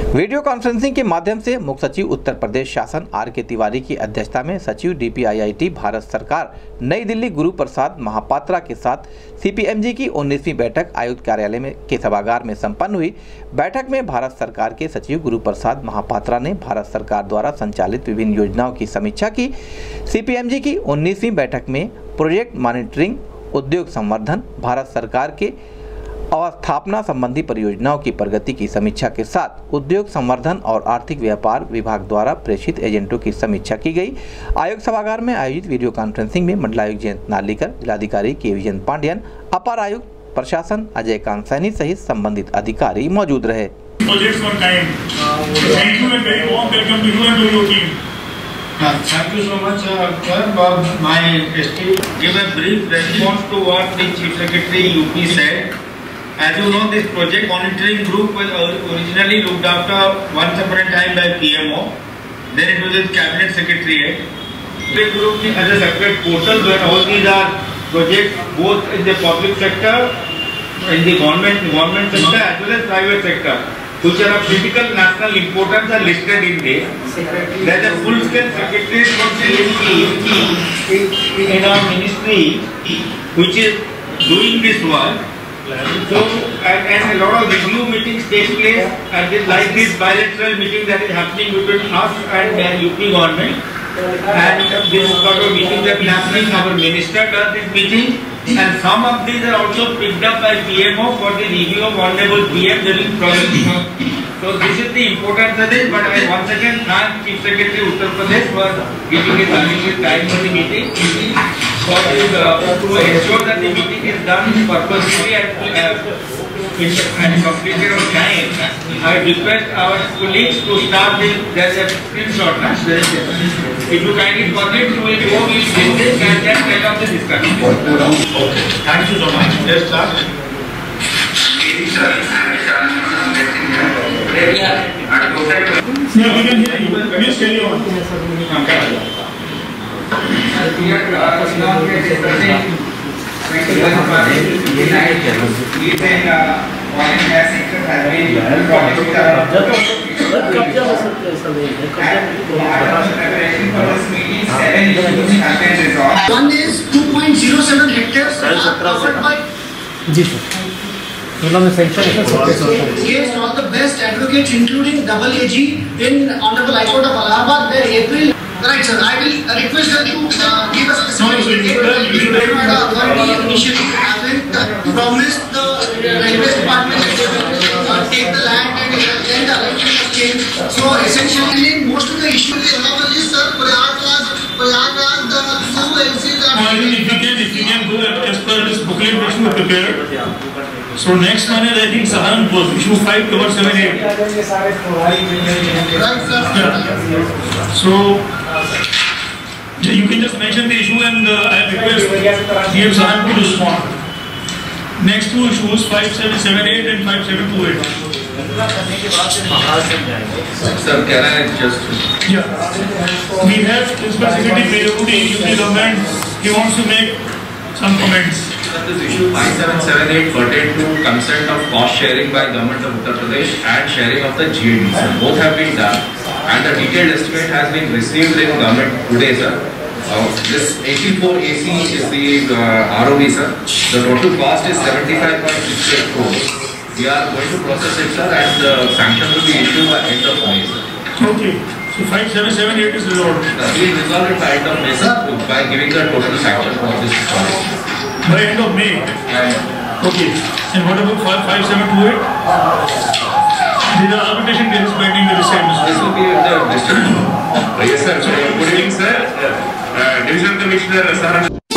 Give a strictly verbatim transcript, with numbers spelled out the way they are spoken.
Video conferencing के माध्यम से मुख्य सचिव उत्तर प्रदेश शासन आर के तिवारी की अध्यक्षता में सचिव D P I I T Bharat सरकार नई दिल्ली गुरु प्रसाद महापात्रा के साथ सी पी एम जी की उन्नीसवीं बैठक आयुक्त कार्यालय में के सभागार में संपन्न हुई। बैठक में भारत सरकार के सचिव गुरु प्रसाद महापात्रा ने भारत सरकार द्वारा संचालित विभिन्न योजनाओं की समीक्षा की। सी पी एम जी की उन्नीसवीं बैठक में प्रोजेक्ट मॉनिटरिंग, उद्योग संवर्धन, भारत सरकार के अवस्थापना संबंधी परियोजनाओं की प्रगति की समीक्षा के साथ उद्योग संवर्धन और आर्थिक व्यापार विभाग द्वारा प्रेषित एजेंटों की समीक्षा की गई। आयोग सभागार में आयोजित वीडियो कॉन्फ्रेंसिंग में मंडलायुक्त जयंत नार्लिकर, जिलाधिकारी के विजन पांडियन, अपर आयुक्त प्रशासन अजय कांत सैनी सहित संबंधित अधिकारी मौजूद रहे। Thank you so much, uh, sir, for my esteemed. Give a brief response to what the Chief Secretary U P said. As you know, this project monitoring group was originally looked after once upon a time by P M O. Then it was a cabinet secretariat. The group has a separate portal where all these are projects, both in the public sector, in the government, government sector, as well as private sector, which are of critical national importance, are listed in there. There is a full-scale secretariat for C M T in our ministry, which is doing this work. So, and, and a lot of review meetings take place, and this, like this bilateral meeting that is happening between us and the U P government. And this sort of meeting that is happening, our minister does this meeting, and some of these are also picked up by P M O for the review of Honorable P M during project. So this is the importance of this, but I once again thank Chief Secretary Uttar Pradesh for giving his valuable time for the meeting, for his, uh, to ensure that the meeting is done purposefully and, uh, and completed on time. I request our colleagues to start this. There is a screenshot. If you kindly forget, we will go with this and then take up the discussion. Okay. Thank you so much. Let's start. Yeah, we can hear you. Please carry on. One is two point zero seven hectares covered by. जी sir, मतलब मैं centre Yes, all the best advocates, including double A G in Honorable High Court of Allahabad, where April. Right, sir. I will request them to uh, give us a specific date. Authority initially haven't promised the railways department that they will uh, take the land and then the arrangement change. So essentially, most of the issues they have is sir, Prayagraj, Prayagraj, the two L Cs are. I mean, if you can, if you can go as per this booklet which you prepared. So next one is I think Saharanpur, issue five cover seven eight. Right, sir. Yeah. So you can just mention the issue and uh, I request D M Saharanpur to respond. Next two issues five seven seven eight and five seven two eight. Sir, can I just? Yeah. We have Principal Secretary Payodi, U P government. He wants to make some comments. This issue five seven seven eight pertain to consent of cost sharing by Government of Uttar Pradesh and sharing of the G A D. So both have been done and the detailed estimate has been received in government today, sir. Uh, this eighty-four A C is the uh, R O B, sir. The total cost is seventy-five point six eight crores. We are going to process it, sir, and the sanction will be issued by end of May, sir. Okay. So five seven seven eight is resolved. Uh, we will resolve it by end of May, sir, by giving the total sanction for this project. By end of May. Okay. And what about five seven two eight? These are arbitration cases pending the same. This will be the district. Yes, sir. So, good evening, sir. Uh, Division Commissioner Saran